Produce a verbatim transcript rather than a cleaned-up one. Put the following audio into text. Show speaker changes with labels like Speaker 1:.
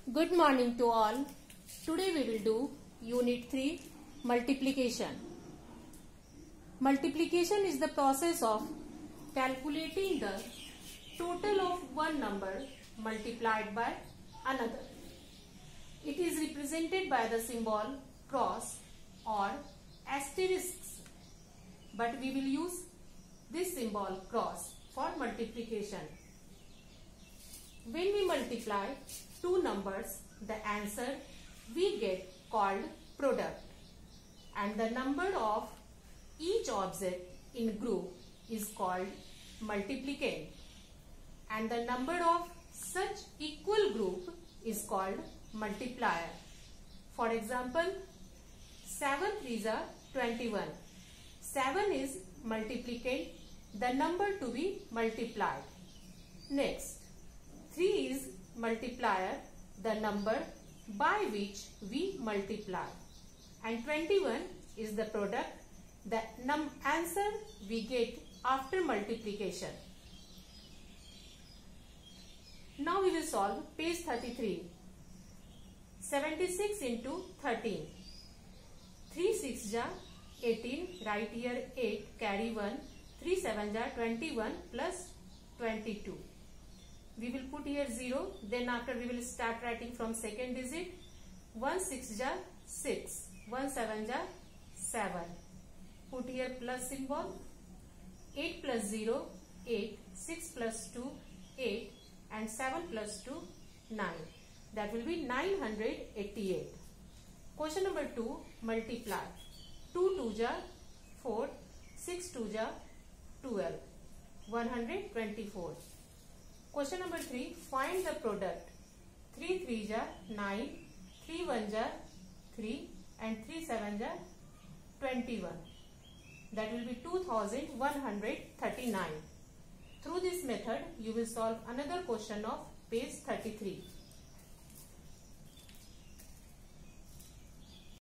Speaker 1: Good morning to all. Today we will do Unit three Multiplication. Multiplication is the process of calculating the total of one number multiplied by another. It is represented by the symbol cross or asterisks, but we will use this symbol cross for multiplication. When we multiply two numbers, the answer we get called product, and the number of each object in group is called multiplicand, and the number of such equal group is called multiplier. For example, seven threes are twenty-one. seven is multiplicand, the number to be multiplied. Next, three is multiplier, the number by which we multiply, and twenty-one is the product, the num answer we get after multiplication. Now we will solve page thirty-three. seventy-six into thirteen. three six ja eighteen, write here eight, carry one. three seven ja twenty-one plus twenty-two. We will put here zero, then after we will start writing from second digit. one six ja six, one seven ja seven. Put here plus symbol. eight plus zero, eight. six plus two, eight. And seven plus two, nine. That will be nine hundred eighty-eight. Question number two, multiply. two two ja four, six two ja twelve. one hundred twenty-four. Question number three, find the product. three three ja nine, three one ja three, and three seven ja twenty-one. That will be two thousand one hundred thirty-nine. Through this method, you will solve another question of page thirty-three.